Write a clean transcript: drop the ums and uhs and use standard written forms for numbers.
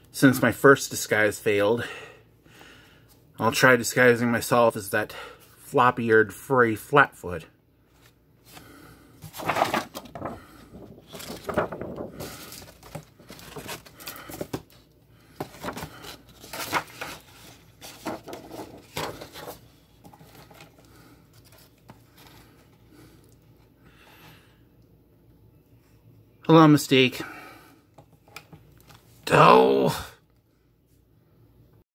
since my first disguise failed, I'll try disguising myself as that floppy-eared furry flatfoot. Hello, Mystique. Oh.